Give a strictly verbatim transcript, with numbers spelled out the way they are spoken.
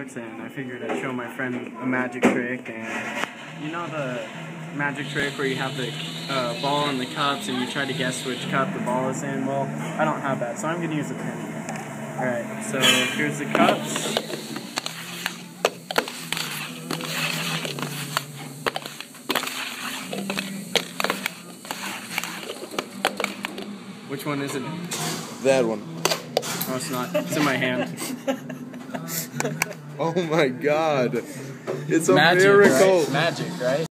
sports, and I figured I'd show my friend a magic trick. And you know the magic trick where you have the uh, ball in the cups and you try to guess which cup the ball is in? Well, I don't have that, so I'm going to use a pen here. Alright, so here's the cups. Which one is it? That one. Oh, it's not. It's in my hand. Oh my god. It's a Magic, miracle. right? Magic, right?